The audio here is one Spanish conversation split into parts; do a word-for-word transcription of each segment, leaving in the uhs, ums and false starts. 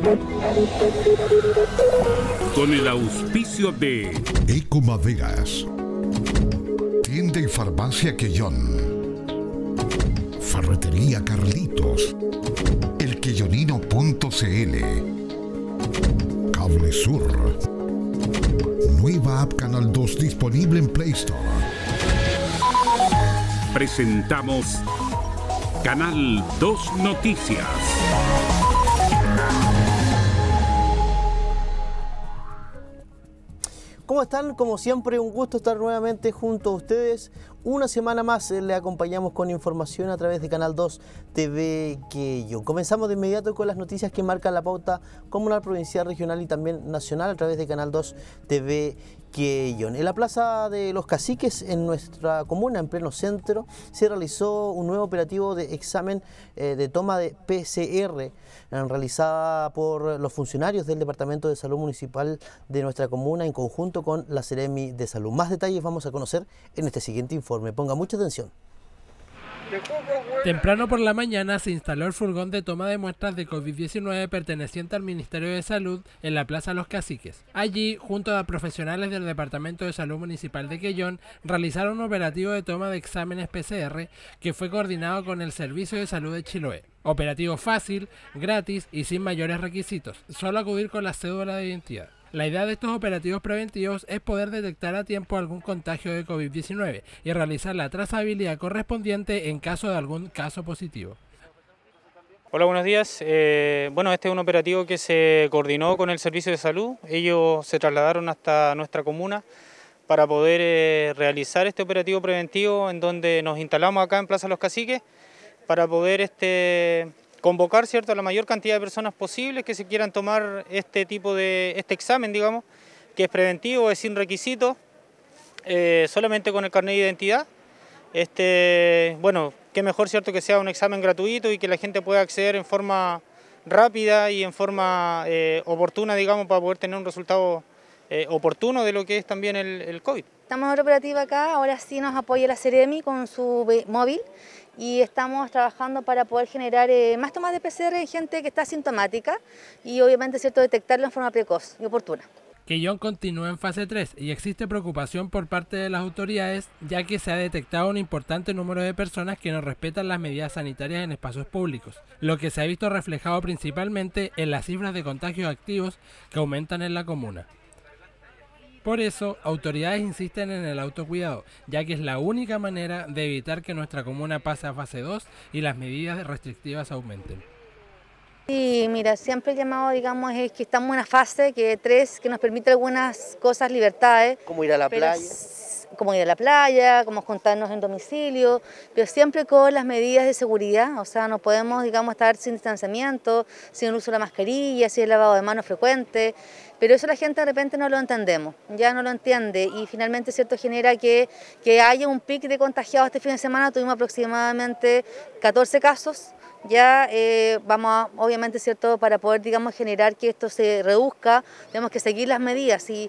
Con el auspicio de Ecomaderas, Tienda y Farmacia Quellón, Ferretería Carlitos, elquellonino punto cl, Cable Sur, nueva app Canal dos disponible en Play Store. Presentamos Canal dos Noticias. ¿Cómo están? Como siempre, un gusto estar nuevamente junto a ustedes. Una semana más eh, le acompañamos con información a través de Canal dos T V Quellón. Comenzamos de inmediato con las noticias que marcan la pauta comunal, provincial, regional y también nacional a través de Canal dos T V Quellón. En la Plaza de los Caciques, en nuestra comuna, en pleno centro, se realizó un nuevo operativo de examen eh, de toma de P C R, eh, realizada por los funcionarios del Departamento de Salud Municipal de nuestra comuna en conjunto con la Seremi de Salud. Más detalles vamos a conocer en este siguiente informe. Ponga mucha atención. Temprano por la mañana se instaló el furgón de toma de muestras de COVID diecinueve perteneciente al Ministerio de Salud en la Plaza Los Caciques. Allí, junto a profesionales del Departamento de Salud Municipal de Quellón, realizaron un operativo de toma de exámenes P C R que fue coordinado con el Servicio de Salud de Chiloé. Operativo fácil, gratis y sin mayores requisitos, solo acudir con la cédula de identidad. La idea de estos operativos preventivos es poder detectar a tiempo algún contagio de COVID diecinueve y realizar la trazabilidad correspondiente en caso de algún caso positivo. Hola, buenos días. Eh, bueno, este es un operativo que se coordinó con el Servicio de Salud. Ellos se trasladaron hasta nuestra comuna para poder eh, realizar este operativo preventivo, en donde nos instalamos acá en Plaza Los Caciques para poder este, convocar, ¿cierto?, a la mayor cantidad de personas posibles que se quieran tomar este tipo de este examen, digamos, que es preventivo, es sin requisitos, eh, solamente con el carnet de identidad. Este, bueno, qué mejor, ¿cierto?, que sea un examen gratuito y que la gente pueda acceder en forma rápida y en forma eh, oportuna, digamos, para poder tener un resultado eh, oportuno de lo que es también el, el COVID. Estamos en operativa acá, ahora sí nos apoya la Seremi con su móvil y estamos trabajando para poder generar eh, más tomas de P C R en gente que está asintomática y obviamente, cierto, detectarlo en forma precoz y oportuna. Quellón continúa en fase tres y existe preocupación por parte de las autoridades, ya que se ha detectado un importante número de personas que no respetan las medidas sanitarias en espacios públicos, lo que se ha visto reflejado principalmente en las cifras de contagios activos que aumentan en la comuna. Por eso, autoridades insisten en el autocuidado, ya que es la única manera de evitar que nuestra comuna pase a fase dos y las medidas restrictivas aumenten. Y mira, siempre el llamado, digamos, es que estamos en una fase que tres, que nos permite algunas cosas, libertades. Como ir a la playa. Como ir a la playa, como juntarnos en domicilio, pero siempre con las medidas de seguridad, o sea, no podemos, digamos, estar sin distanciamiento, sin el uso de la mascarilla, sin el lavado de manos frecuente, pero eso la gente de repente no lo entendemos, ya no lo entiende y finalmente, cierto, genera que, que haya un pic de contagiados. Este fin de semana tuvimos aproximadamente catorce casos. Ya eh, vamos a, obviamente, cierto, para poder, digamos, generar que esto se reduzca, tenemos que seguir las medidas. Y,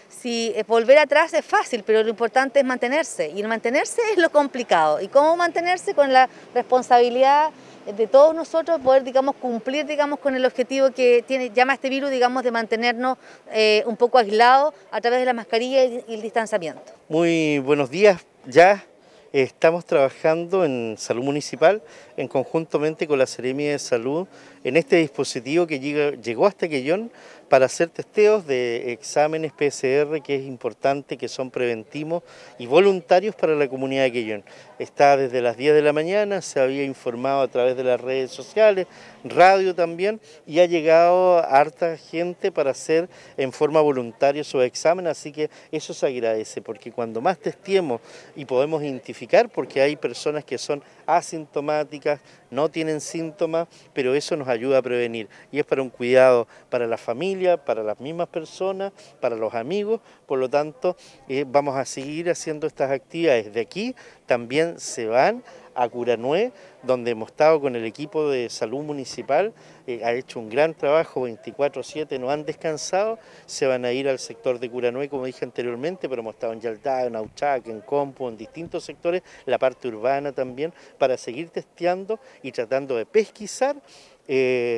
si eh, volver atrás es fácil, pero lo importante es mantenerse, y el mantenerse es lo complicado. ¿Y cómo mantenerse? Con la responsabilidad de todos nosotros, poder, digamos, cumplir, digamos, con el objetivo que tiene, llama este virus, digamos, de mantenernos eh, un poco aislados a través de la mascarilla y, y el distanciamiento. Muy buenos días, ya estamos trabajando en Salud Municipal en conjuntamente con la Seremi de Salud en este dispositivo que llega, llegó hasta Quellón para hacer testeos de exámenes P C R, que es importante, que son preventivos y voluntarios para la comunidad de Quellón. Está desde las diez de la mañana, se había informado a través de las redes sociales, radio también, y ha llegado harta gente para hacer en forma voluntaria su examen, así que eso se agradece, porque cuando más testeemos y podemos identificar, porque hay personas que son asintomáticas, no tienen síntomas, pero eso nos ayuda a prevenir, y es para un cuidado para la familia, para las mismas personas, para los amigos. Por lo tanto, eh, vamos a seguir haciendo estas actividades. De aquí también se van a Curanué, donde hemos estado con el equipo de salud municipal, eh, ha hecho un gran trabajo, veinticuatro siete, no han descansado, se van a ir al sector de Curanué, como dije anteriormente, pero hemos estado en Yaltá, en Auchac, en Compo, en distintos sectores, la parte urbana también, para seguir testeando y tratando de pesquisar eh,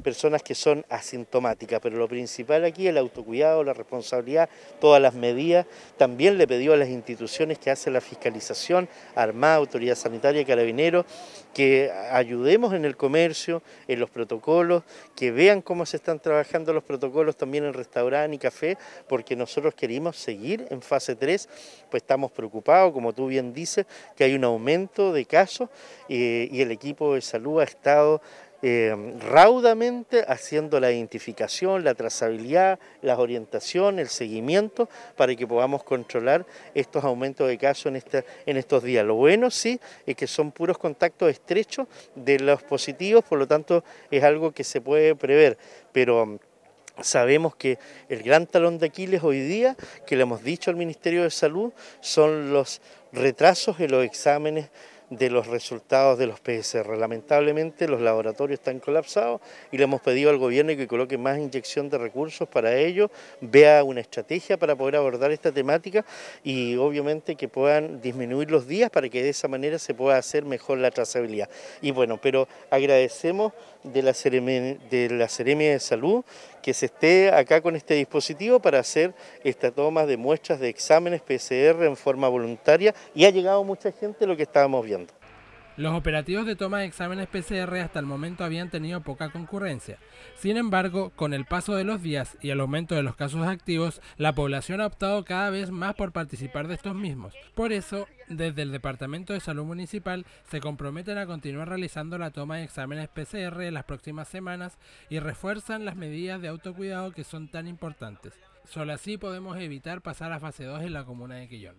personas que son asintomáticas, pero lo principal aquí es el autocuidado, la responsabilidad, todas las medidas. También le pidió a las instituciones que hacen la fiscalización, Armada, Autoridad Sanitaria, Carabineros, que ayudemos en el comercio, en los protocolos, que vean cómo se están trabajando los protocolos también en restaurante y café, porque nosotros queremos seguir en fase tres, pues estamos preocupados, como tú bien dices, que hay un aumento de casos eh, y el equipo de salud ha estado Eh, raudamente haciendo la identificación, la trazabilidad, la orientación, el seguimiento para que podamos controlar estos aumentos de casos en, esta, en estos días. Lo bueno sí es que son puros contactos estrechos de los positivos, por lo tanto es algo que se puede prever, pero sabemos que el gran talón de Aquiles hoy día, que le hemos dicho al Ministerio de Salud, son los retrasos en los exámenes de los resultados de los P C R. Lamentablemente los laboratorios están colapsados y le hemos pedido al gobierno que coloque más inyección de recursos para ello, vea una estrategia para poder abordar esta temática y obviamente que puedan disminuir los días para que de esa manera se pueda hacer mejor la trazabilidad. Y bueno, pero agradecemos de la Seremia de, la Seremia de Salud que se esté acá con este dispositivo para hacer esta toma de muestras de exámenes P C R en forma voluntaria y ha llegado mucha gente, lo que estábamos viendo. Los operativos de toma de exámenes P C R hasta el momento habían tenido poca concurrencia. Sin embargo, con el paso de los días y el aumento de los casos activos, la población ha optado cada vez más por participar de estos mismos. Por eso, desde el Departamento de Salud Municipal se comprometen a continuar realizando la toma de exámenes P C R en las próximas semanas y refuerzan las medidas de autocuidado que son tan importantes. Solo así podemos evitar pasar a fase dos en la comuna de Quillón.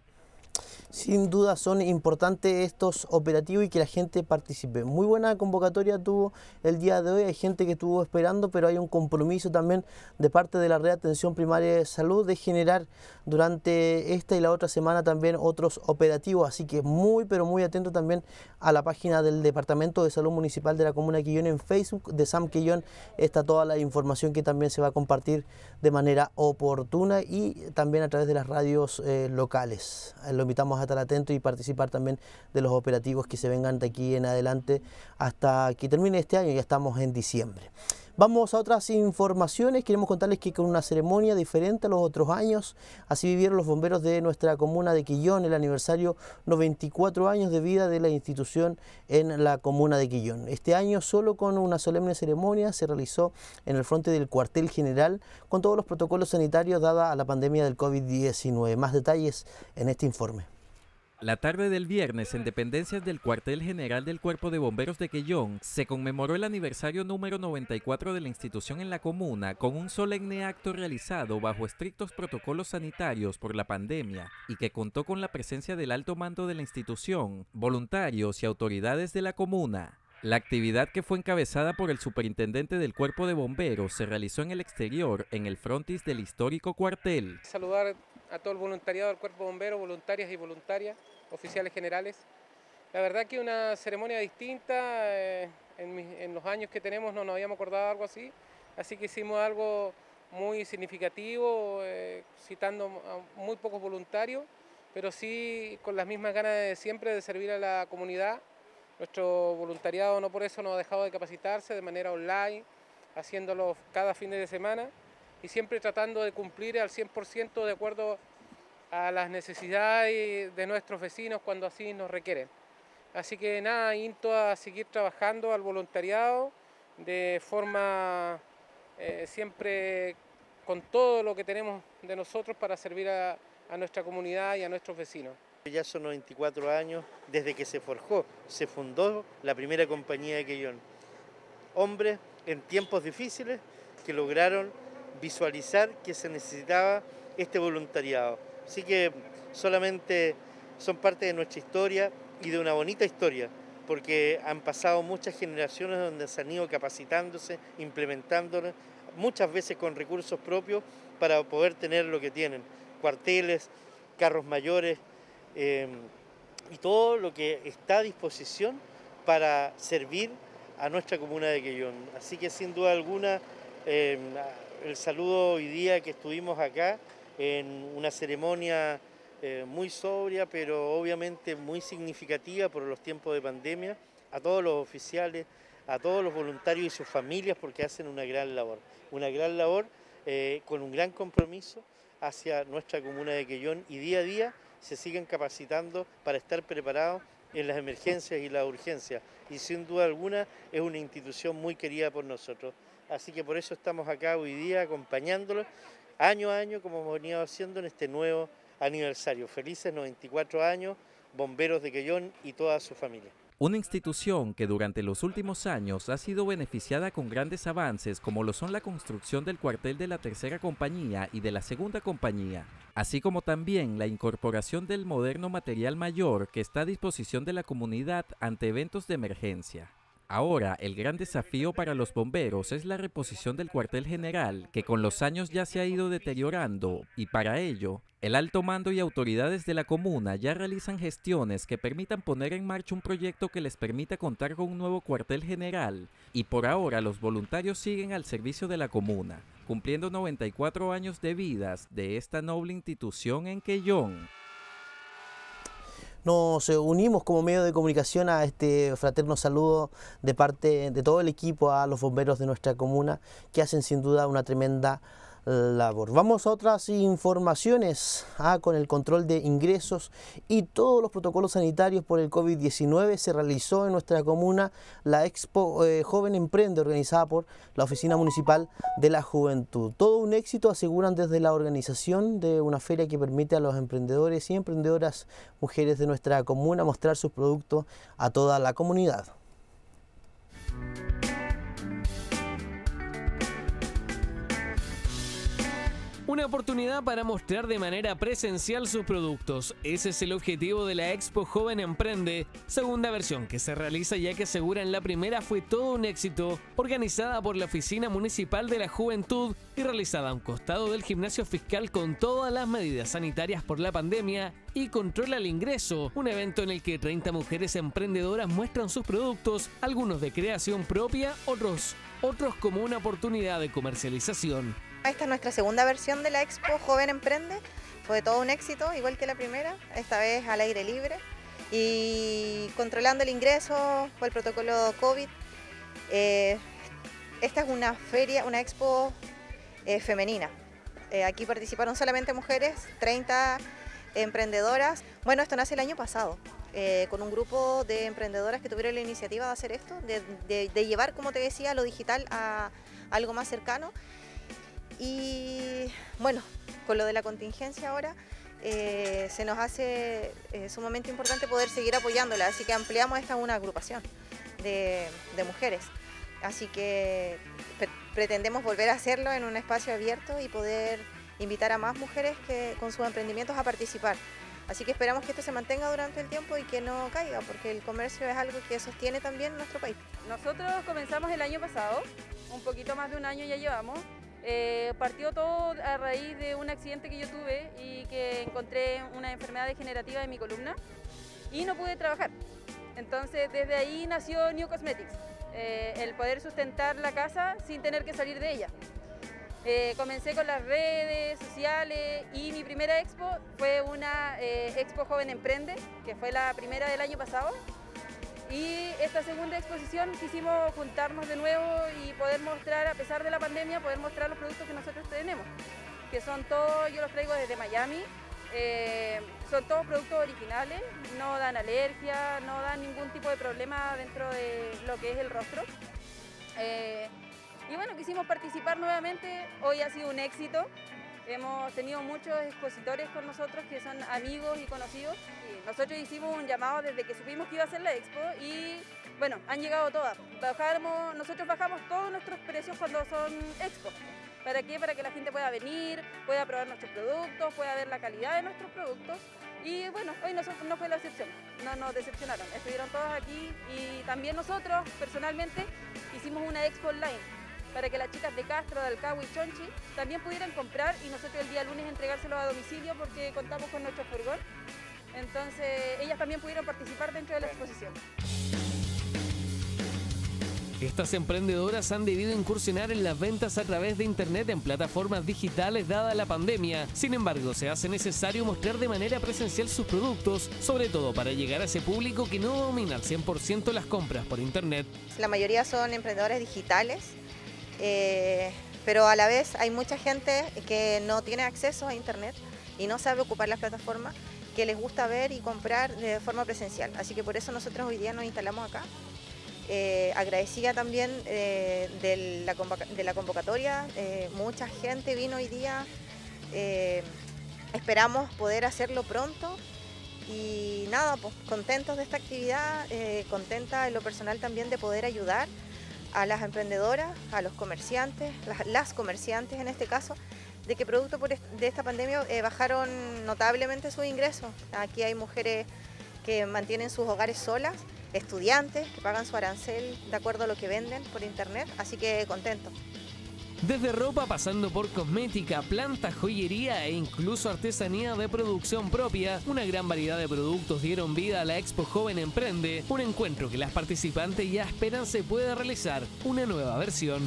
Sin duda son importantes estos operativos y que la gente participe. Muy buena convocatoria tuvo el día de hoy, hay gente que estuvo esperando, pero hay un compromiso también de parte de la Red de Atención Primaria de Salud de generar durante esta y la otra semana también otros operativos, así que muy pero muy atento también a la página del Departamento de Salud Municipal de la Comuna de Quillón en Facebook, de Sam Quillón, está toda la información que también se va a compartir de manera oportuna y también a través de las radios eh, locales. Lo invitamos a estar atentos y participar también de los operativos que se vengan de aquí en adelante hasta que termine este año, ya estamos en diciembre. Vamos a otras informaciones, queremos contarles que con una ceremonia diferente a los otros años, así vivieron los bomberos de nuestra comuna de Quillón el aniversario noventa y cuatro años de vida de la institución en la comuna de Quillón. Este año solo con una solemne ceremonia se realizó en el frente del cuartel general con todos los protocolos sanitarios dada a la pandemia del COVID diecinueve. Más detalles en este informe. La tarde del viernes, en dependencias del cuartel general del Cuerpo de Bomberos de Quillón, se conmemoró el aniversario número noventa y cuatro de la institución en la comuna con un solemne acto realizado bajo estrictos protocolos sanitarios por la pandemia y que contó con la presencia del alto mando de la institución, voluntarios y autoridades de la comuna. La actividad, que fue encabezada por el superintendente del Cuerpo de Bomberos, se realizó en el exterior, en el frontis del histórico cuartel. Saludar a todo el voluntariado del Cuerpo de Bomberos, voluntarias y voluntarias, oficiales generales. La verdad que una ceremonia distinta, eh, en, mis, en los años que tenemos no nos habíamos acordado de algo así, así que hicimos algo muy significativo, eh, citando a muy pocos voluntarios, pero sí con las mismas ganas de siempre de servir a la comunidad. Nuestro voluntariado no por eso nos ha dejado de capacitarse de manera online, haciéndolo cada fin de semana y siempre tratando de cumplir al cien por ciento de acuerdo a las necesidades de nuestros vecinos cuando así nos requieren. Así que nada, insto a seguir trabajando al voluntariado de forma eh, siempre con todo lo que tenemos de nosotros para servir a, a nuestra comunidad y a nuestros vecinos. Ya son noventa y cuatro años desde que se forjó, se fundó la primera compañía de Quillón. Hombres en tiempos difíciles que lograron visualizar que se necesitaba este voluntariado. Así que solamente son parte de nuestra historia y de una bonita historia, porque han pasado muchas generaciones donde se han ido capacitándose, implementándolo, muchas veces con recursos propios para poder tener lo que tienen, cuarteles, carros mayores, eh, y todo lo que está a disposición para servir a nuestra comuna de Quillón. Así que sin duda alguna, eh, el saludo hoy día que estuvimos acá en una ceremonia eh, muy sobria, pero obviamente muy significativa por los tiempos de pandemia, a todos los oficiales, a todos los voluntarios y sus familias porque hacen una gran labor, una gran labor eh, con un gran compromiso hacia nuestra comuna de Quellón y día a día se siguen capacitando para estar preparados en las emergencias y las urgencias y sin duda alguna es una institución muy querida por nosotros. Así que por eso estamos acá hoy día acompañándolos año a año como hemos venido haciendo en este nuevo aniversario. Felices noventa y cuatro años, Bomberos de Quellón y toda su familia. Una institución que durante los últimos años ha sido beneficiada con grandes avances como lo son la construcción del cuartel de la tercera compañía y de la segunda compañía, así como también la incorporación del moderno material mayor que está a disposición de la comunidad ante eventos de emergencia. Ahora, el gran desafío para los bomberos es la reposición del cuartel general, que con los años ya se ha ido deteriorando, y para ello, el alto mando y autoridades de la comuna ya realizan gestiones que permitan poner en marcha un proyecto que les permita contar con un nuevo cuartel general, y por ahora los voluntarios siguen al servicio de la comuna, cumpliendo noventa y cuatro años de vidas de esta noble institución en Quellón. Nos unimos como medio de comunicación a este fraterno saludo de parte de todo el equipo a los bomberos de nuestra comuna que hacen sin duda una tremenda labor. Vamos a otras informaciones. Ah, con el control de ingresos y todos los protocolos sanitarios por el COVID diecinueve se realizó en nuestra comuna la Expo eh, Joven Emprende organizada por la Oficina Municipal de la Juventud. Todo un éxito, aseguran desde la organización de una feria que permite a los emprendedores y emprendedoras mujeres de nuestra comuna mostrar sus productos a toda la comunidad. Una oportunidad para mostrar de manera presencial sus productos. Ese es el objetivo de la Expo Joven Emprende, segunda versión que se realiza ya que aseguran la primera fue todo un éxito, organizada por la Oficina Municipal de la Juventud y realizada a un costado del gimnasio fiscal con todas las medidas sanitarias por la pandemia y control al ingreso, un evento en el que treinta mujeres emprendedoras muestran sus productos, algunos de creación propia, otros, otros como una oportunidad de comercialización. Esta es nuestra segunda versión de la Expo Joven Emprende, fue todo un éxito, igual que la primera, esta vez al aire libre y controlando el ingreso por el protocolo COVID. Eh, esta es una feria, una expo eh, femenina. Eh, aquí participaron solamente mujeres, treinta emprendedoras. Bueno, esto nace el año pasado, eh, con un grupo de emprendedoras que tuvieron la iniciativa de hacer esto, de, de, de llevar, como te decía, lo digital a, a algo más cercano. Y bueno, con lo de la contingencia ahora, eh, se nos hace eh, sumamente importante poder seguir apoyándola, así que ampliamos esta una agrupación de, de mujeres. Así que pre pretendemos volver a hacerlo en un espacio abierto y poder invitar a más mujeres que, con sus emprendimientos a participar. Así que esperamos que esto se mantenga durante el tiempo y que no caiga, porque el comercio es algo que sostiene también nuestro país. Nosotros comenzamos el año pasado, un poquito más de un año ya llevamos. Eh, partió todo a raíz de un accidente que yo tuve y que encontré una enfermedad degenerativa en mi columna y no pude trabajar. Entonces desde ahí nació New Cosmetics, eh, el poder sustentar la casa sin tener que salir de ella. Eh, comencé con las redes sociales y mi primera expo fue una eh, Expo Joven Emprende, que fue la primera del año pasado. Y esta segunda exposición quisimos juntarnos de nuevo y poder mostrar, a pesar de la pandemia, poder mostrar los productos que nosotros tenemos, que son todos, yo los traigo desde Miami, eh, son todos productos originales, no dan alergia, no dan ningún tipo de problema dentro de lo que es el rostro. Eh, y bueno, quisimos participar nuevamente, hoy ha sido un éxito. Hemos tenido muchos expositores con nosotros que son amigos y conocidos. Y nosotros hicimos un llamado desde que supimos que iba a ser la expo y bueno, han llegado todas. Bajamos, nosotros bajamos todos nuestros precios cuando son expos. ¿Para qué? Para que la gente pueda venir, pueda probar nuestros productos, pueda ver la calidad de nuestros productos. Y bueno, hoy nosotros no fue la excepción, no nos decepcionaron. Estuvieron todos aquí y también nosotros personalmente hicimos una expo online, para que las chicas de Castro, de Alcagüe y Chonchi también pudieran comprar y nosotros el día lunes entregárselos a domicilio porque contamos con nuestro furgón. Entonces ellas también pudieron participar dentro de la exposición. Estas emprendedoras han debido incursionar en las ventas a través de internet en plataformas digitales dada la pandemia. Sin embargo, se hace necesario mostrar de manera presencial sus productos, sobre todo para llegar a ese público que no domina al cien por ciento las compras por internet. La mayoría son emprendedores digitales, eh, pero a la vez hay mucha gente que no tiene acceso a internet y no sabe ocupar las plataformas, que les gusta ver y comprar de forma presencial. Así que por eso nosotros hoy día nos instalamos acá. Eh, agradecida también eh, de, la de la convocatoria, eh, mucha gente vino hoy día, eh, esperamos poder hacerlo pronto y nada, pues contentos de esta actividad, eh, contenta en lo personal también de poder ayudar a las emprendedoras, a los comerciantes, las, las comerciantes en este caso, de que producto por est de esta pandemia eh, bajaron notablemente sus ingresos. Aquí hay mujeres que mantienen sus hogares solas, estudiantes que pagan su arancel de acuerdo a lo que venden por internet, así que contento. Desde ropa pasando por cosmética, planta, joyería e incluso artesanía de producción propia, una gran variedad de productos dieron vida a la Expo Joven Emprende, un encuentro que las participantes ya esperan se pueda realizar una nueva versión.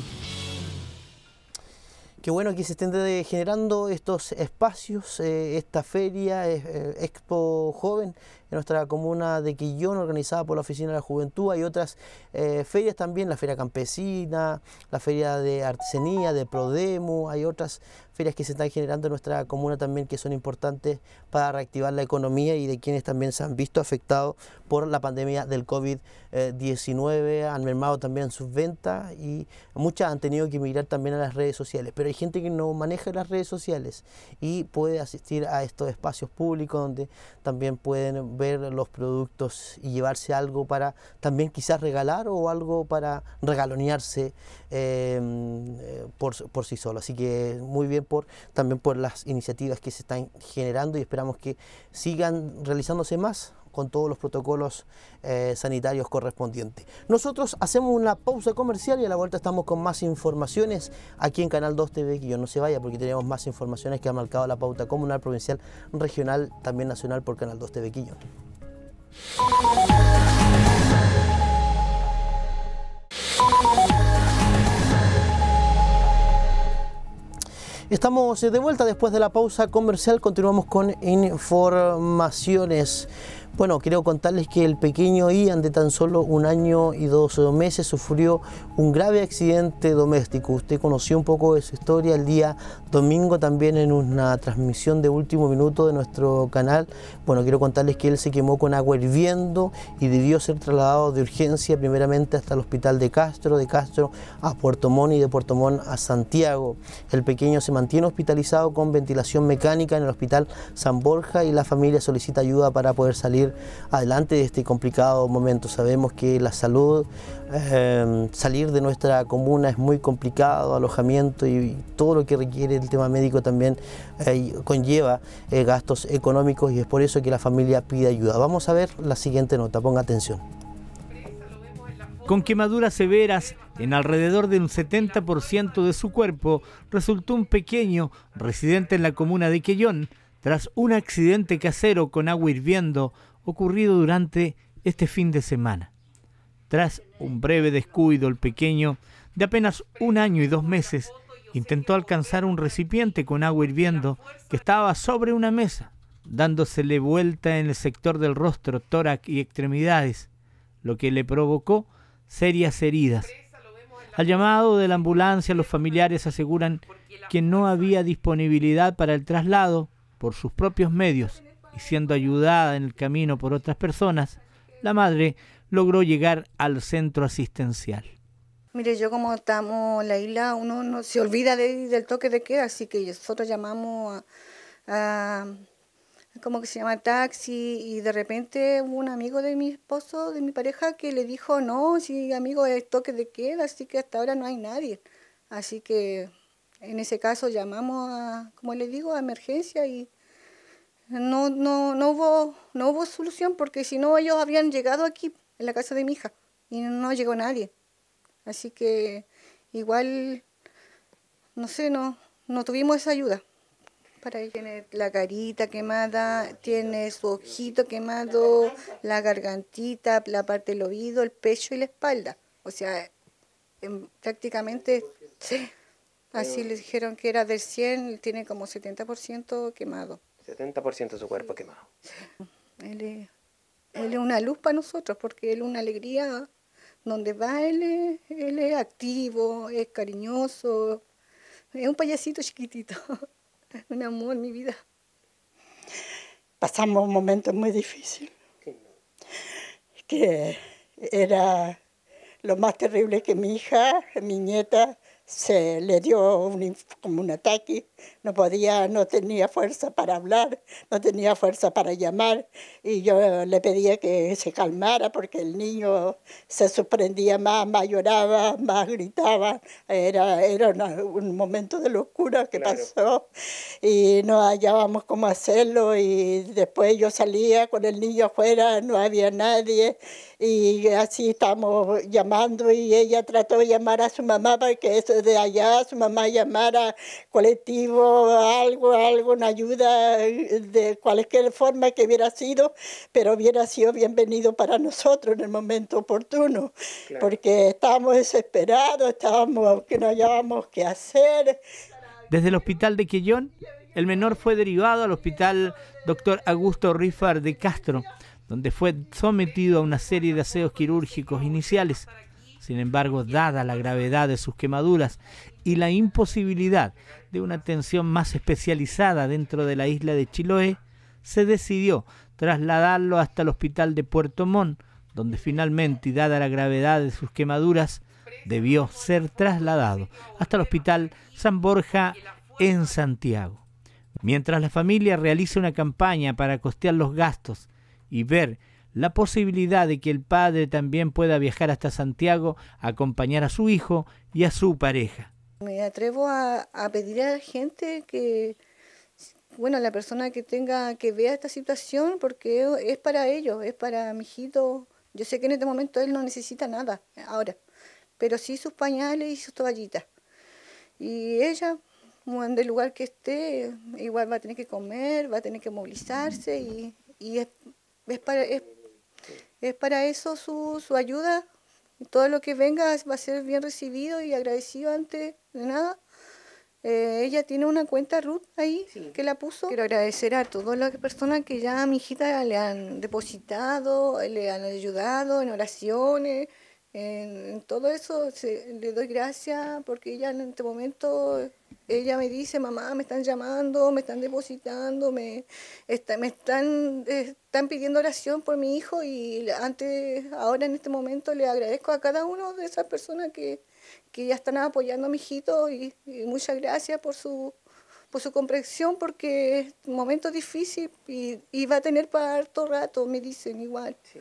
Qué bueno que se estén generando estos espacios, eh, esta feria, eh, Expo Joven, en nuestra comuna de Quillón, organizada por la Oficina de la Juventud. Hay otras eh, ferias también, la Feria Campesina, la Feria de Artesanía, de Prodemo, hay otras ferias que se están generando en nuestra comuna también que son importantes para reactivar la economía y de quienes también se han visto afectados por la pandemia del COVID diecinueve, han mermado también sus ventas y muchas han tenido que migrar también a las redes sociales, pero hay gente que no maneja las redes sociales y puede asistir a estos espacios públicos donde también pueden ver los productos y llevarse algo para también quizás regalar o algo para regalonearse eh, por, por sí solo. Así que muy bien por también por las iniciativas que se están generando y esperamos que sigan realizándose más con todos los protocolos eh, sanitarios correspondientes. Nosotros hacemos una pausa comercial y a la vuelta estamos con más informaciones aquí en Canal dos T V, que yo no se vaya porque tenemos más informaciones que han marcado la pauta comunal, provincial, regional, también nacional por Canal dos T V Quillón. Estamos de vuelta después de la pausa comercial, continuamos con informaciones. Bueno, quiero contarles que el pequeño Ian, de tan solo un año y dos meses, sufrió un grave accidente doméstico. Usted conoció un poco de su historia el día domingo también en una transmisión de último minuto de nuestro canal. Bueno, quiero contarles que él se quemó con agua hirviendo y debió ser trasladado de urgencia primeramente hasta el hospital de Castro, de Castro a Puerto Montt y de Puerto Montt a Santiago. El pequeño se mantiene hospitalizado con ventilación mecánica en el hospital San Borja y la familia solicita ayuda para poder salir adelante de este complicado momento. Sabemos que la salud, eh, salir de nuestra comuna es muy complicado, alojamiento y todo lo que requiere el tema médico también eh, conlleva eh, gastos económicos y es por eso que la familia pide ayuda. Vamos a ver la siguiente nota, ponga atención. Con quemaduras severas en alrededor de un setenta por ciento de su cuerpo, resultó un pequeño residente en la comuna de Quillón tras un accidente casero con agua hirviendo ocurrido durante este fin de semana. Tras un breve descuido, el pequeño, de apenas un año y dos meses, intentó alcanzar un recipiente con agua hirviendo que estaba sobre una mesa, dándosele vuelta en el sector del rostro, tórax y extremidades, lo que le provocó serias heridas. Al llamado de la ambulancia, los familiares aseguran que no había disponibilidad para el traslado por sus propios medios, y siendo ayudada en el camino por otras personas, la madre logró llegar al centro asistencial. Mire, yo como estamos en la isla, uno no se olvida de, del toque de queda, así que nosotros llamamos a, a ¿cómo que se llama? Taxi, y de repente hubo un amigo de mi esposo, de mi pareja, que le dijo, no, si amigo es toque de queda, así que hasta ahora no hay nadie. Así que en ese caso llamamos a, como les digo, a emergencia y No, no, no, hubo, no hubo solución porque si no ellos habían llegado aquí, en la casa de mi hija, y no llegó nadie. Así que igual, no sé, no, no tuvimos esa ayuda para ella. Tiene la carita quemada, tiene su ojito quemado, la gargantita, la parte del oído, el pecho y la espalda. O sea, eh, prácticamente, sí, así le dijeron que era del cien, tiene como setenta por ciento quemado. setenta por ciento de su cuerpo quemado. Sí. Él, es, él es una luz para nosotros, porque él es una alegría. Donde va él es, él es activo, es cariñoso, es un payasito chiquitito, un amor, mi vida. Pasamos momentos muy difíciles, que era lo más terrible que mi hija, mi nieta, se le dio un, como un ataque, no podía, no tenía fuerza para hablar, no tenía fuerza para llamar, y yo le pedía que se calmara porque el niño se sorprendía más, más lloraba, más gritaba, era, era una, un momento de locura que claro. pasó, y no hallábamos cómo hacerlo, y después yo salía con el niño afuera, no había nadie, y así estábamos llamando, y ella trató de llamar a su mamá para que eso de allá, su mamá llamara colectivo, algo, algo, una ayuda de cualquier forma que hubiera sido, pero hubiera sido bienvenido para nosotros en el momento oportuno, claro. porque estábamos desesperados, estábamos que no hallábamos qué hacer. Desde el hospital de Quellón, el menor fue derivado al hospital doctor Augusto Rifar de Castro, donde fue sometido a una serie de aseos quirúrgicos iniciales. Sin embargo, dada la gravedad de sus quemaduras y la imposibilidad de una atención más especializada dentro de la isla de Chiloé, se decidió trasladarlo hasta el hospital de Puerto Montt, donde finalmente, y dada la gravedad de sus quemaduras, debió ser trasladado hasta el hospital San Borja en Santiago. Mientras la familia realiza una campaña para costear los gastos y ver la posibilidad de que el padre también pueda viajar hasta Santiago a acompañar a su hijo y a su pareja. Me atrevo a, a pedir a la gente que, bueno, la persona que tenga, que vea esta situación, porque es para ellos, es para mi hijito. Yo sé que en este momento él no necesita nada ahora, pero sí sus pañales y sus toallitas. Y ella, en el lugar que esté, igual va a tener que comer, va a tener que movilizarse y, y es, es para... Es, Es para eso su, su ayuda. Todo lo que venga va a ser bien recibido y agradecido antes de nada. Eh, ella tiene una cuenta Ruth ahí, sí. que la puso. Quiero agradecer a todas las personas que ya a mi hijita le han depositado, le han ayudado en oraciones, en, en todo eso. Se, le doy gracias porque ella en este momento, ella me dice, mamá, me están llamando, me están depositando, me, está, me están, eh, están pidiendo oración por mi hijo, y antes, ahora en este momento le agradezco a cada uno de esas personas que, que ya están apoyando a mi hijito, y, y muchas gracias por su, por su comprensión, porque es un momento difícil y, y va a tener para harto rato, me dicen igual. Sí.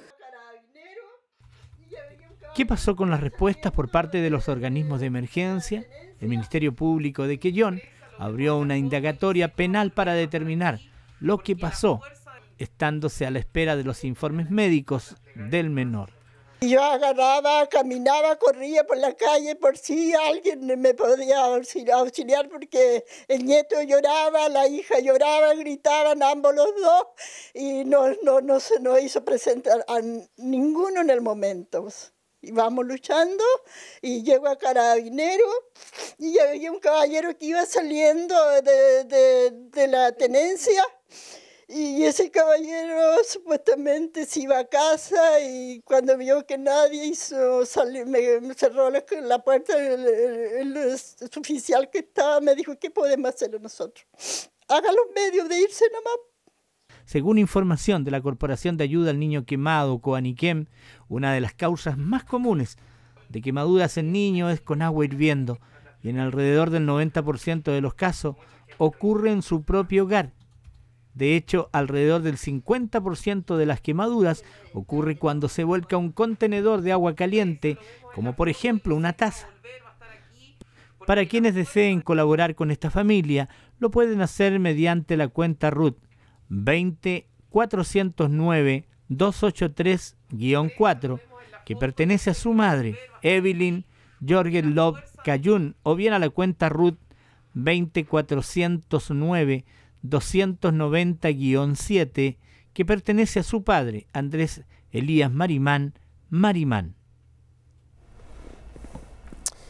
¿Qué pasó con las respuestas por parte de los organismos de emergencia? El Ministerio Público de Quellón abrió una indagatoria penal para determinar lo que pasó, estándose a la espera de los informes médicos del menor. Yo agarraba, caminaba, corría por la calle por si alguien me podía auxiliar, porque el nieto lloraba, la hija lloraba, gritaban ambos los dos, y no, no, no se nos hizo presentar a ninguno en el momento. Íbamos luchando y llego a Carabineros y había un caballero que iba saliendo de, de, de la tenencia, y ese caballero supuestamente se iba a casa, y cuando vio que nadie hizo salir, me, me cerró la, la puerta, el, el, el oficial que estaba me dijo, ¿qué podemos hacer nosotros? Haga los medios de irse nomás. Según información de la Corporación de Ayuda al Niño Quemado, Coaniquem, una de las causas más comunes de quemaduras en niños es con agua hirviendo, y en alrededor del noventa por ciento de los casos ocurre en su propio hogar. De hecho, alrededor del cincuenta por ciento de las quemaduras ocurre cuando se vuelca un contenedor de agua caliente, como por ejemplo una taza. Para quienes deseen colaborar con esta familia, lo pueden hacer mediante la cuenta Ruth veinte cuatrocientos nueve doscientos ochenta y tres guión cuatro, que pertenece a su madre, Evelyn Jorgen Love Cayún, o bien a la cuenta Ruth veinte cuatrocientos nueve doscientos noventa guión siete, que pertenece a su padre, Andrés Elías Marimán Marimán.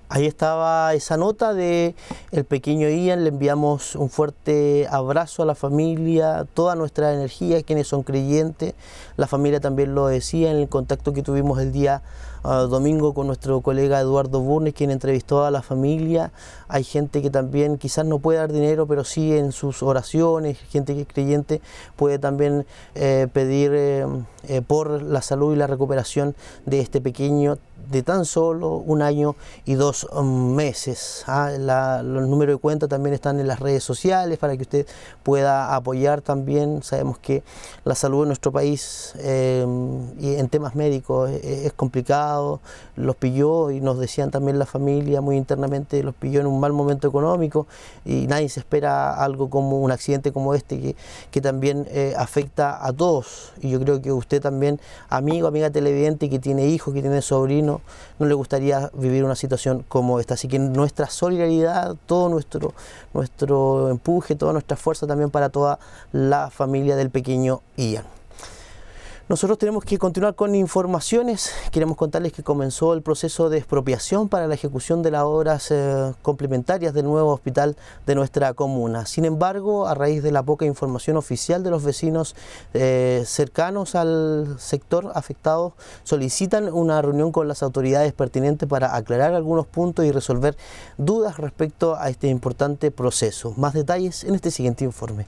Ahí estaba esa nota de el pequeño Ian. Le enviamos un fuerte abrazo a la familia, toda nuestra energía, quienes son creyentes. La familia también lo decía en el contacto que tuvimos el día uh, domingo con nuestro colega Eduardo Burnes, quien entrevistó a la familia. Hay gente que también quizás no puede dar dinero, pero sí en sus oraciones, gente que es creyente puede también eh, pedir eh, eh, por la salud y la recuperación de este pequeño de tan solo un año y dos um, meses. ¿ah? La, los números de cuenta también están en las redes sociales para que usted pueda apoyar también. Sabemos que la salud en nuestro país eh, y en temas médicos es, es complicado. Los pilló, y nos decían también la familia muy internamente, los pilló en un mal momento económico, y nadie se espera algo como un accidente como este que, que también eh, afecta a todos. Y yo creo que usted también, amigo, amiga televidente, que tiene hijos, que tiene sobrinos, no le gustaría vivir una situación como esta. Así que nuestra solidaridad, todo nuestro, nuestro empuje, toda nuestra fuerza también para toda la familia del pequeño Ian. Nosotros tenemos que continuar con informaciones. Queremos contarles que comenzó el proceso de expropiación para la ejecución de las obras eh, complementarias del nuevo hospital de nuestra comuna. Sin embargo, a raíz de la poca información oficial de los vecinos eh, cercanos al sector afectado, solicitan una reunión con las autoridades pertinentes para aclarar algunos puntos y resolver dudas respecto a este importante proceso. Más detalles en este siguiente informe.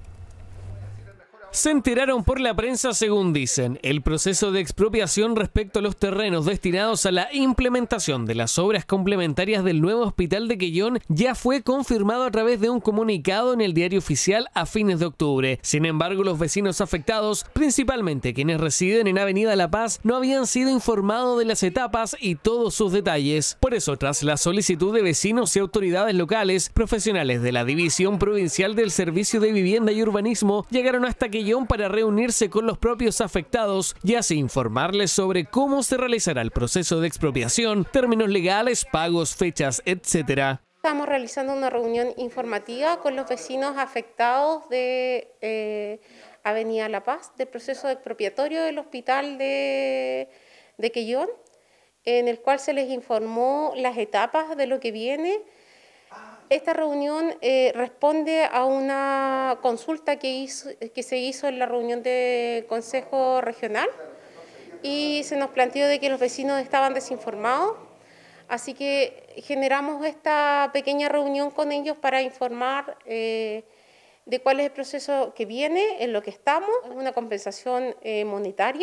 Se enteraron por la prensa, según dicen. El proceso de expropiación respecto a los terrenos destinados a la implementación de las obras complementarias del nuevo hospital de Quellón ya fue confirmado a través de un comunicado en el Diario Oficial a fines de octubre. Sin embargo, los vecinos afectados, principalmente quienes residen en Avenida La Paz, no habían sido informados de las etapas y todos sus detalles. Por eso, tras la solicitud de vecinos y autoridades locales, profesionales de la División Provincial del Servicio de Vivienda y Urbanismo llegaron hasta Quellón para reunirse con los propios afectados y así informarles sobre cómo se realizará el proceso de expropiación, términos legales, pagos, fechas, etcétera. Estamos realizando una reunión informativa con los vecinos afectados de eh, Avenida La Paz, del proceso expropiatorio del hospital de, de Quellón, en el cual se les informó las etapas de lo que viene. Esta reunión eh, responde a una consulta que, hizo, que se hizo en la reunión de Consejo Regional y se nos planteó de que los vecinos estaban desinformados, así que generamos esta pequeña reunión con ellos para informar eh, de cuál es el proceso que viene, en lo que estamos. Es una compensación eh, monetaria,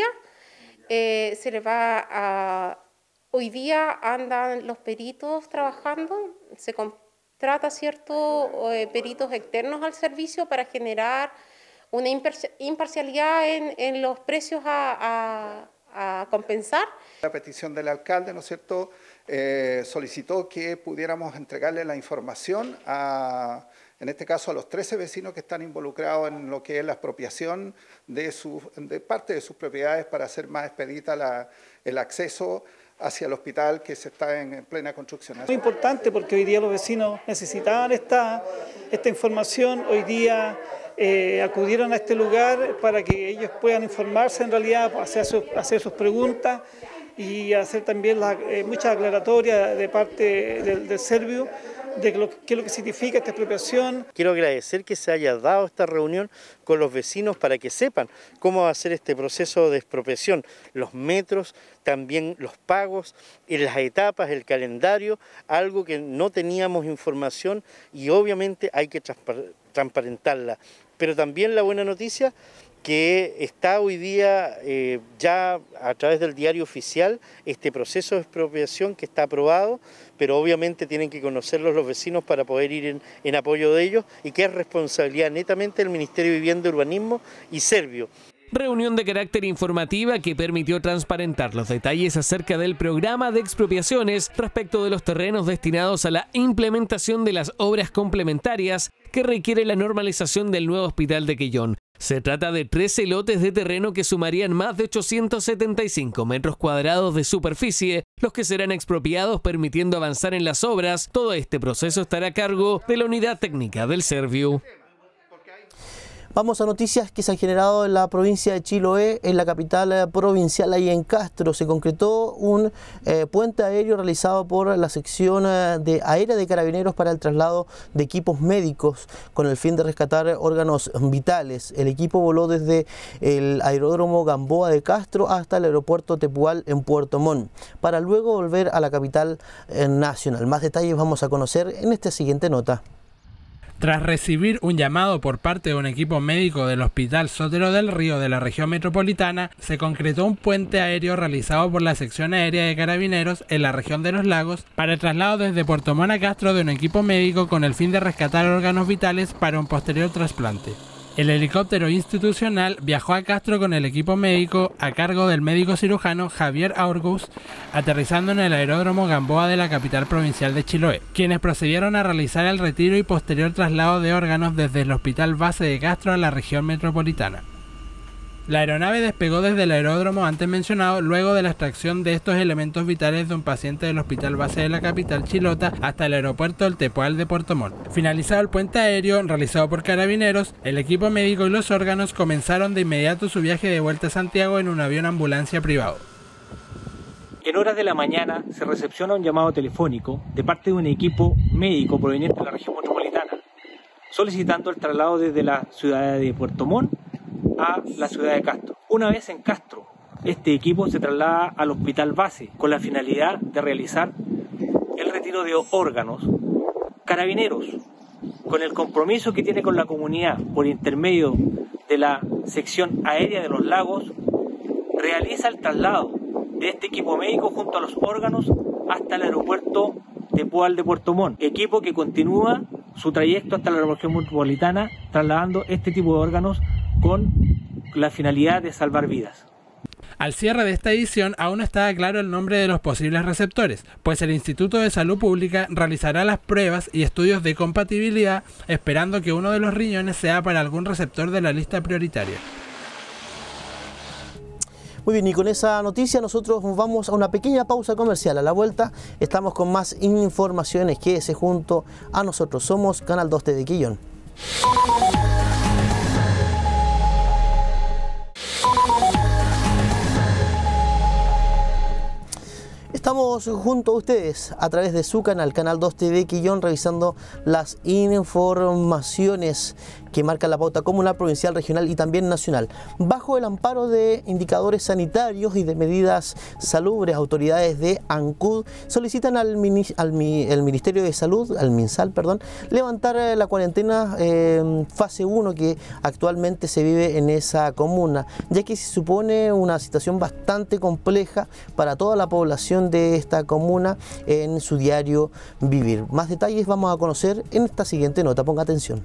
eh, se les va a... Hoy día andan los peritos trabajando, se trata ciertos eh, peritos externos al servicio para generar una imparcialidad en, en los precios a, a, a compensar. La petición del alcalde, ¿no es cierto?, eh, solicitó que pudiéramos entregarle la información a, en este caso, a los trece vecinos que están involucrados en lo que es la expropiación de, su, de parte de sus propiedades para hacer más expedita la, el acceso hacia el hospital que se está en plena construcción. Muy importante porque hoy día los vecinos necesitaban esta, esta información, hoy día eh, acudieron a este lugar para que ellos puedan informarse en realidad, hacer, su, hacer sus preguntas y hacer también la, eh, muchas aclaratorias de parte del, del Servio de lo, qué es lo que significa esta expropiación. Quiero agradecer que se haya dado esta reunión con los vecinos para que sepan cómo va a ser este proceso de expropiación, los metros, también los pagos, y las etapas, el calendario, algo que no teníamos información y obviamente hay que transparentarla. Pero también la buena noticia que está hoy día eh, ya a través del Diario Oficial este proceso de expropiación que está aprobado, pero obviamente tienen que conocerlos los vecinos para poder ir en, en apoyo de ellos, y que es responsabilidad netamente del Ministerio de Vivienda y Urbanismo y Servio. Reunión de carácter informativa que permitió transparentar los detalles acerca del programa de expropiaciones respecto de los terrenos destinados a la implementación de las obras complementarias que requiere la normalización del nuevo hospital de Quellón. Se trata de trece lotes de terreno que sumarían más de ochocientos setenta y cinco metros cuadrados de superficie, los que serán expropiados permitiendo avanzar en las obras. Todo este proceso estará a cargo de la unidad técnica del Servio. Vamos a noticias que se han generado en la provincia de Chiloé, en la capital eh, provincial, ahí en Castro. Se concretó un eh, puente aéreo realizado por la sección eh, de aérea de Carabineros para el traslado de equipos médicos con el fin de rescatar órganos vitales. El equipo voló desde el aeródromo Gamboa de Castro hasta el aeropuerto Tepual en Puerto Montt, para luego volver a la capital eh, nacional. Más detalles vamos a conocer en esta siguiente nota. Tras recibir un llamado por parte de un equipo médico del Hospital Sotero del Río de la región metropolitana, se concretó un puente aéreo realizado por la sección aérea de Carabineros en la región de los Lagos para el traslado desde Puerto Montt a Castro de un equipo médico con el fin de rescatar órganos vitales para un posterior trasplante. El helicóptero institucional viajó a Castro con el equipo médico a cargo del médico cirujano Javier Aurgus, aterrizando en el aeródromo Gamboa de la capital provincial de Chiloé, quienes procedieron a realizar el retiro y posterior traslado de órganos desde el Hospital Base de Castro a la región metropolitana. La aeronave despegó desde el aeródromo antes mencionado luego de la extracción de estos elementos vitales de un paciente del Hospital Base de la capital chilota hasta el aeropuerto del Tepual de Puerto Montt. Finalizado el puente aéreo realizado por Carabineros, el equipo médico y los órganos comenzaron de inmediato su viaje de vuelta a Santiago en un avión ambulancia privado. En horas de la mañana se recepciona un llamado telefónico de parte de un equipo médico proveniente de la región metropolitana, solicitando el traslado desde la ciudad de Puerto Montt a la ciudad de Castro. Una vez en Castro, este equipo se traslada al Hospital Base con la finalidad de realizar el retiro de órganos. Carabineros, con el compromiso que tiene con la comunidad por intermedio de la sección aérea de los Lagos, realiza el traslado de este equipo médico junto a los órganos hasta el aeropuerto Tepual de Puerto Montt, equipo que continúa su trayecto hasta la región metropolitana trasladando este tipo de órganos con la finalidad de salvar vidas. Al cierre de esta edición aún no estaba claro el nombre de los posibles receptores, pues el Instituto de Salud Pública realizará las pruebas y estudios de compatibilidad, esperando que uno de los riñones sea para algún receptor de la lista prioritaria. Muy bien, y con esa noticia nosotros vamos a una pequeña pausa comercial. A la vuelta estamos con más informaciones. Quédese junto a nosotros. Somos Canal dos T V Quillón. Estamos junto a ustedes a través de su canal, Canal dos T V Quillón, revisando las informaciones que marcan la pauta comunal, provincial, regional y también nacional. Bajo el amparo de indicadores sanitarios y de medidas salubres, autoridades de ANCUD solicitan al, mini, al mi, el Ministerio de Salud, al MinSal, perdón, levantar la cuarentena eh, fase uno que actualmente se vive en esa comuna, ya que se supone una situación bastante compleja para toda la población de esta comuna en su diario vivir. Más detalles vamos a conocer en esta siguiente nota. Ponga atención.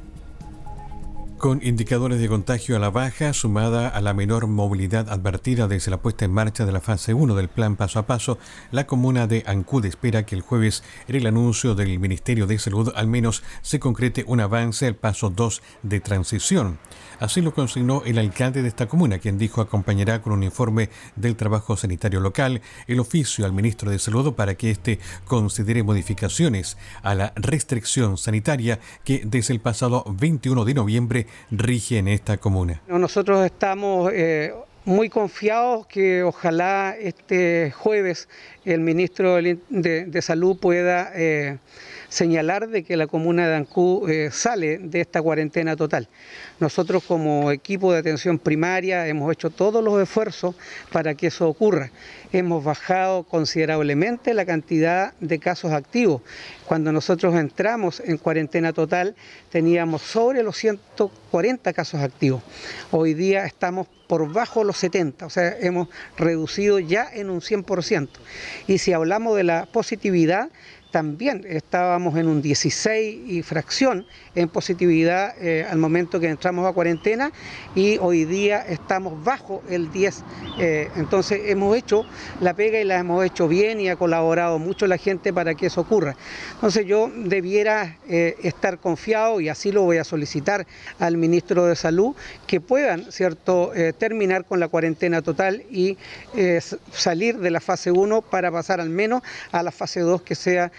Con indicadores de contagio a la baja, sumada a la menor movilidad advertida desde la puesta en marcha de la fase uno del plan paso a paso, la comuna de Ancud espera que el jueves, en el anuncio del Ministerio de Salud, al menos se concrete un avance al paso dos de transición. Así lo consignó el alcalde de esta comuna, quien dijo acompañará con un informe del trabajo sanitario local el oficio al ministro de Salud para que éste considere modificaciones a la restricción sanitaria que desde el pasado veintiuno de noviembre rige en esta comuna. Nosotros estamos eh, muy confiados que ojalá este jueves el ministro de, de Salud pueda eh, señalar de que la comuna de Ancud eh, sale de esta cuarentena total. Nosotros como equipo de atención primaria hemos hecho todos los esfuerzos para que eso ocurra. Hemos bajado considerablemente la cantidad de casos activos. Cuando nosotros entramos en cuarentena total teníamos sobre los ciento cuarenta casos activos. Hoy día estamos por bajo los setenta, o sea, hemos reducido ya en un cien por ciento. Y si hablamos de la positividad, también estábamos en un dieciséis y fracción en positividad eh, al momento que entramos a cuarentena y hoy día estamos bajo el diez. Eh, entonces hemos hecho la pega y la hemos hecho bien y ha colaborado mucho la gente para que eso ocurra. Entonces yo debiera eh, estar confiado y así lo voy a solicitar al ministro de Salud que puedan, ¿cierto?, eh, terminar con la cuarentena total y eh, salir de la fase uno para pasar al menos a la fase dos que sea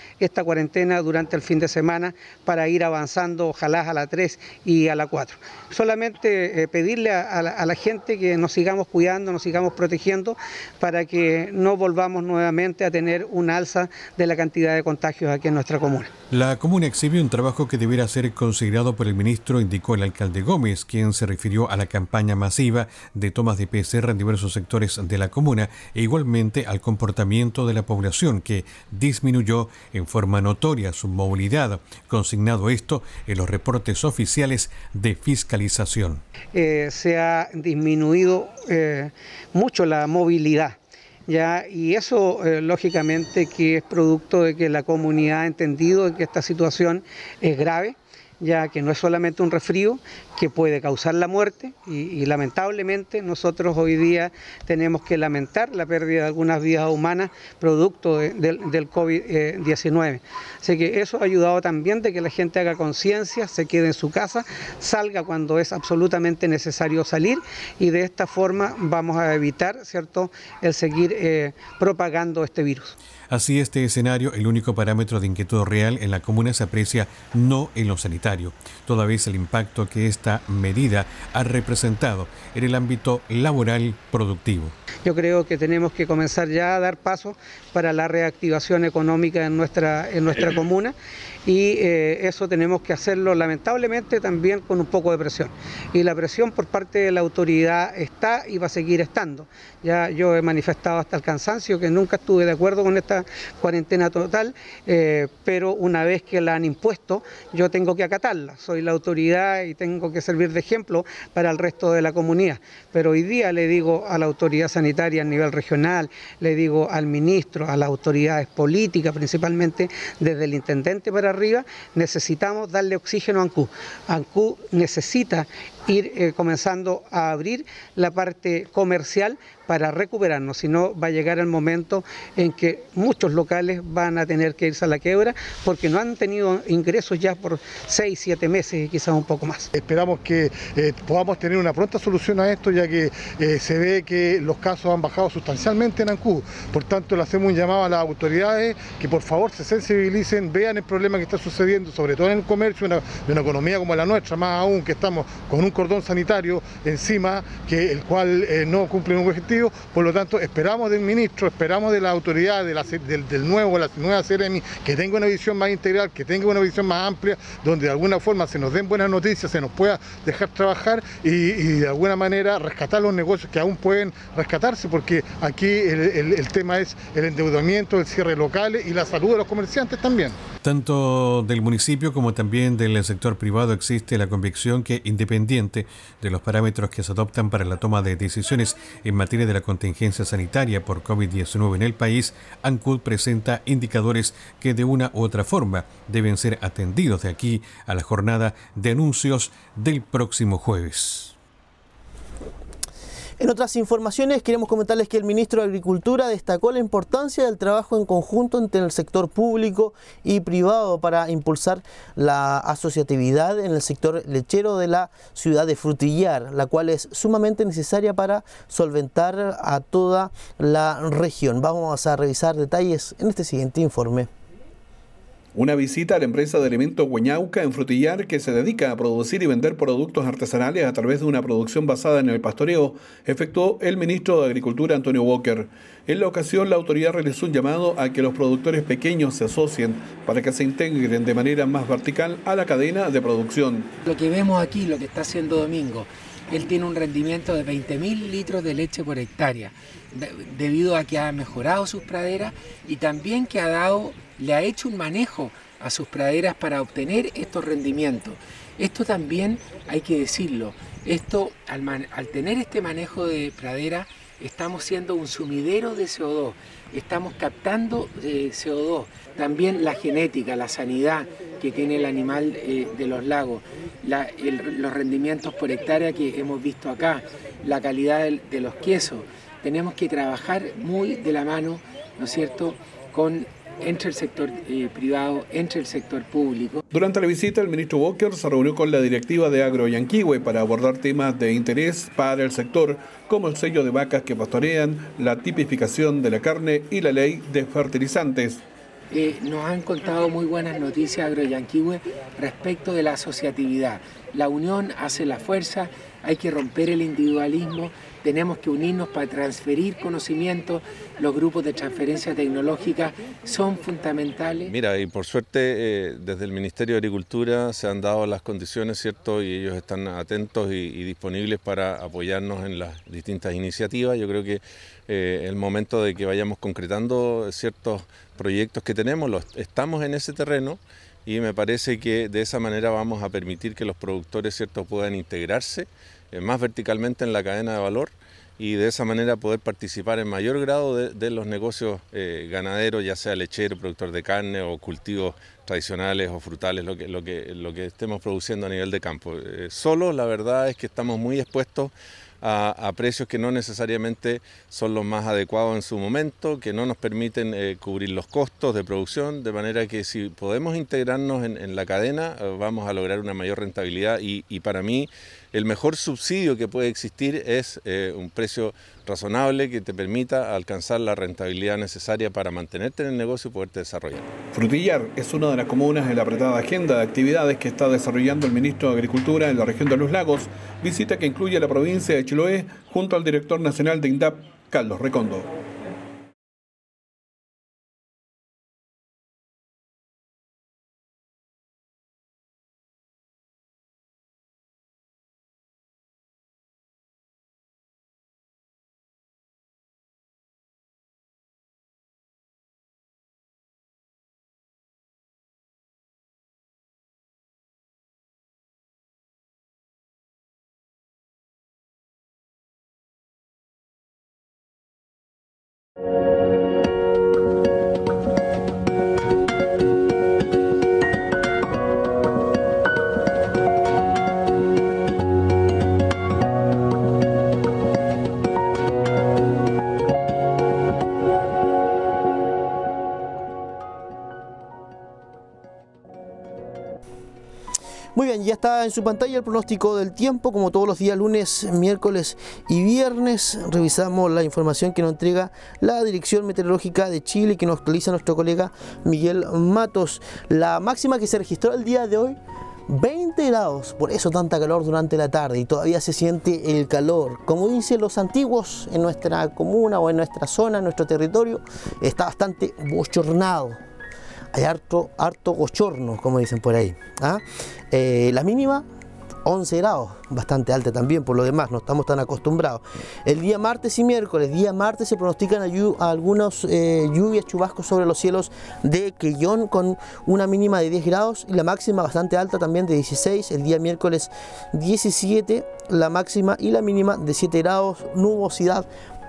esta cuarentena durante el fin de semana para ir avanzando, ojalá a la tres y a la cuatro. Solamente eh, pedirle a, a, la, a la gente que nos sigamos cuidando, nos sigamos protegiendo para que no volvamos nuevamente a tener un alza de la cantidad de contagios aquí en nuestra comuna. La comuna exhibe un trabajo que deberá ser considerado por el ministro, indicó el alcalde Gómez, quien se refirió a la campaña masiva de tomas de P C R en diversos sectores de la comuna e igualmente al comportamiento de la población, que disminuyó en forma notoria su movilidad, consignado esto en los reportes oficiales de fiscalización. Eh, se ha disminuido eh, mucho la movilidad. Ya, y eso eh, lógicamente que es producto de que la comunidad ha entendido de que esta situación es grave, ya que no es solamente un resfrío que puede causar la muerte y, y lamentablemente nosotros hoy día tenemos que lamentar la pérdida de algunas vidas humanas producto de, de, del COVID diecinueve. Así que eso ha ayudado también de que la gente haga conciencia, se quede en su casa, salga cuando es absolutamente necesario salir y de esta forma vamos a evitar, ¿cierto?, el seguir eh, propagando este virus. Así, este escenario, el único parámetro de inquietud real en la comuna se aprecia no en lo sanitario, toda vez el impacto que esta medida ha representado en el ámbito laboral productivo. Yo creo que tenemos que comenzar ya a dar pasos para la reactivación económica en nuestra, en nuestra comuna y eh, eso tenemos que hacerlo lamentablemente también con un poco de presión. Y la presión por parte de la autoridad está y va a seguir estando. Ya yo he manifestado hasta el cansancio que nunca estuve de acuerdo con esta cuarentena total, eh, pero una vez que la han impuesto yo tengo que acatarla. Soy la autoridad y tengo que servir de ejemplo para el resto de la comunidad. Pero hoy día le digo a la autoridad sanitaria a nivel regional, le digo al ministro, a las autoridades políticas, principalmente desde el intendente para arriba, necesitamos darle oxígeno a Ancú. Ancú necesita ir eh, comenzando a abrir la parte comercial para recuperarnos, si no va a llegar el momento en que muchos locales van a tener que irse a la quiebra porque no han tenido ingresos ya por seis, siete meses y quizás un poco más. Esperamos que eh, podamos tener una pronta solución a esto, ya que eh, se ve que los casos han bajado sustancialmente en Ancú. Por tanto, le hacemos un llamado a las autoridades que por favor se sensibilicen, vean el problema que está sucediendo, sobre todo en el comercio, una, de una economía como la nuestra, más aún que estamos con un cordón sanitario encima, que el cual eh, no cumple un objetivo. Por lo tanto, esperamos del ministro, esperamos de la autoridad, de la, del, del nuevo, la nueva Seremi, que tenga una visión más integral, que tenga una visión más amplia, donde de alguna forma se nos den buenas noticias, se nos pueda dejar trabajar y, y de alguna manera rescatar los negocios que aún pueden rescatarse, porque aquí el, el, el tema es el endeudamiento, el cierre de locales y la salud de los comerciantes también. Tanto del municipio como también del sector privado existe la convicción que, independiente de los parámetros que se adoptan para la toma de decisiones en materia de la contingencia sanitaria por COVID diecinueve en el país, Ancud presenta indicadores que de una u otra forma deben ser atendidos de aquí a la jornada de anuncios del próximo jueves. En otras informaciones queremos comentarles que el ministro de Agricultura destacó la importancia del trabajo en conjunto entre el sector público y privado para impulsar la asociatividad en el sector lechero de la ciudad de Frutillar, la cual es sumamente necesaria para solventar a toda la región. Vamos a revisar detalles en este siguiente informe. Una visita a la empresa de alimentos Hueñauca en Frutillar, que se dedica a producir y vender productos artesanales a través de una producción basada en el pastoreo, efectuó el ministro de Agricultura, Antonio Walker. En la ocasión, la autoridad realizó un llamado a que los productores pequeños se asocien para que se integren de manera más vertical a la cadena de producción. Lo que vemos aquí, lo que está haciendo Domingo, él tiene un rendimiento de veinte mil litros de leche por hectárea, de, debido a que ha mejorado sus praderas y también que ha dado, le ha hecho un manejo a sus praderas para obtener estos rendimientos. Esto también hay que decirlo, esto al, man, al tener este manejo de pradera estamos siendo un sumidero de C O dos, estamos captando eh, C O dos, también la genética, la sanidad que tiene el animal eh, de los lagos, la, el, los rendimientos por hectárea que hemos visto acá, la calidad de, de los quesos. Tenemos que trabajar muy de la mano, ¿no es cierto?, con entre el sector eh, privado, entre el sector público. Durante la visita, el ministro Walker se reunió con la directiva de Agro Yanquihue para abordar temas de interés para el sector, como el sello de vacas que pastorean, la tipificación de la carne y la ley de fertilizantes. eh, nos han contado muy buenas noticias agroyanquihue respecto de la asociatividad. La unión hace la fuerza, hay que romper el individualismo, tenemos que unirnos para transferir conocimiento, los grupos de transferencia tecnológica son fundamentales. Mira, y por suerte eh, desde el Ministerio de Agricultura se han dado las condiciones, ¿cierto? Y ellos están atentos y, y disponibles para apoyarnos en las distintas iniciativas. Yo creo que eh, el momento de que vayamos concretando ciertos proyectos que tenemos, los, estamos en ese terreno. Y me parece que de esa manera vamos a permitir que los productores, ¿cierto?, puedan integrarse eh, más verticalmente en la cadena de valor y de esa manera poder participar en mayor grado de, de los negocios eh, ganaderos, ya sea lechero, productor de carne o cultivos tradicionales o frutales, lo que, lo que, lo que estemos produciendo a nivel de campo. Eh, solo la verdad es que estamos muy expuestos A, a precios que no necesariamente son los más adecuados en su momento, que no nos permiten eh, cubrir los costos de producción, de manera que si podemos integrarnos en, en la cadena eh, vamos a lograr una mayor rentabilidad y, y para mí el mejor subsidio que puede existir es eh, un precio razonable que te permita alcanzar la rentabilidad necesaria para mantenerte en el negocio y poderte desarrollar. Frutillar es una de las comunas en la apretada agenda de actividades que está desarrollando el ministro de Agricultura en la región de Los Lagos, visita que incluye la provincia de Chiloé junto al director nacional de INDAP, Carlos Recondo. Muy bien, ya está en su pantalla el pronóstico del tiempo, como todos los días, lunes, miércoles y viernes. Revisamos la información que nos entrega la Dirección Meteorológica de Chile, que nos actualiza nuestro colega Miguel Matos. La máxima que se registró el día de hoy, veinte grados, por eso tanta calor durante la tarde y todavía se siente el calor. Como dicen los antiguos, en nuestra comuna o en nuestra zona, en nuestro territorio, está bastante bochornado. Hay harto, harto bochorno, como dicen por ahí. ¿Ah? Eh, la mínima, once grados, bastante alta también, por lo demás, no estamos tan acostumbrados. El día martes y miércoles, día martes se pronostican a algunas eh, lluvias, chubascos sobre los cielos de Quellón con una mínima de diez grados y la máxima bastante alta también de dieciséis. El día miércoles diecisiete, la máxima y la mínima de siete grados, nubosidad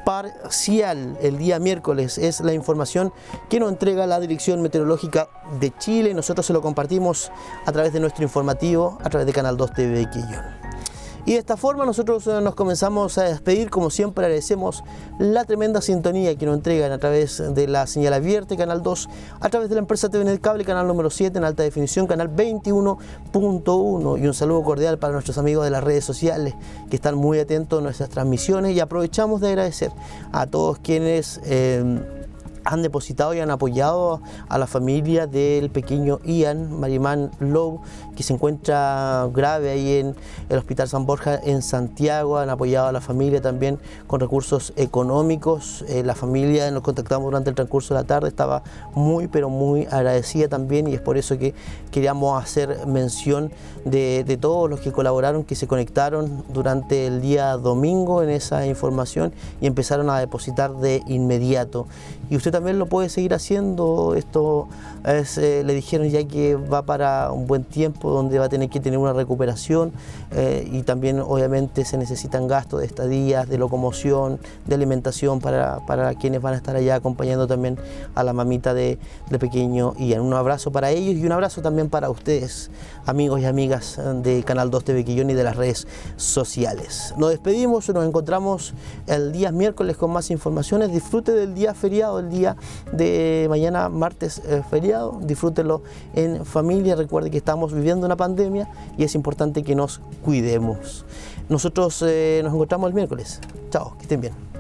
parcial el día miércoles. Es la información que nos entrega la Dirección Meteorológica de Chile. Nosotros se lo compartimos a través de nuestro informativo, a través de Canal dos T V Quellón. Y de esta forma nosotros nos comenzamos a despedir. Como siempre, agradecemos la tremenda sintonía que nos entregan a través de la señal abierta, Canal dos, a través de la empresa T V Net Cable, canal número siete en alta definición, canal veintiuno punto uno. Y un saludo cordial para nuestros amigos de las redes sociales que están muy atentos a nuestras transmisiones. Y aprovechamos de agradecer a todos quienes Eh, han depositado y han apoyado a la familia del pequeño Ian Marimán Lowe, que se encuentra grave ahí en el Hospital San Borja en Santiago. Han apoyado a la familia también con recursos económicos. Eh, la familia, nos contactamos durante el transcurso de la tarde, estaba muy pero muy agradecida también, y es por eso que queríamos hacer mención de, de todos los que colaboraron, que se conectaron durante el día domingo en esa información y empezaron a depositar de inmediato. Y usted también lo puede seguir haciendo. Esto es, eh, le dijeron ya que va para un buen tiempo, donde va a tener que tener una recuperación eh, y también obviamente se necesitan gastos de estadías, de locomoción, de alimentación para, para quienes van a estar allá acompañando también a la mamita de, de pequeño Ian. Un abrazo para ellos y un abrazo también para ustedes, amigos y amigas de Canal dos T V Quellón y de las redes sociales. Nos despedimos, nos encontramos el día miércoles con más informaciones. Disfrute del día feriado, el día de mañana martes eh, feriado, disfrútenlo en familia. Recuerde que estamos viviendo una pandemia y es importante que nos cuidemos. Nosotros eh, nos encontramos el miércoles. Chao, que estén bien.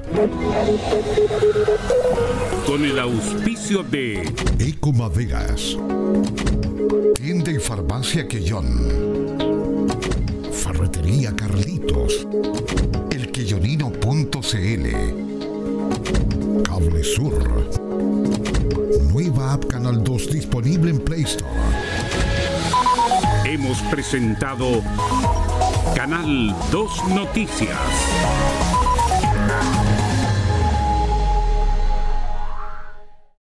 Con el auspicio de Ecomaderas, Tienda y Farmacia Quellón, Ferretería Carlitos, elquellonino punto cl, Cable Sur, nueva app Canal dos disponible en Play Store. Hemos presentado Canal dos Noticias.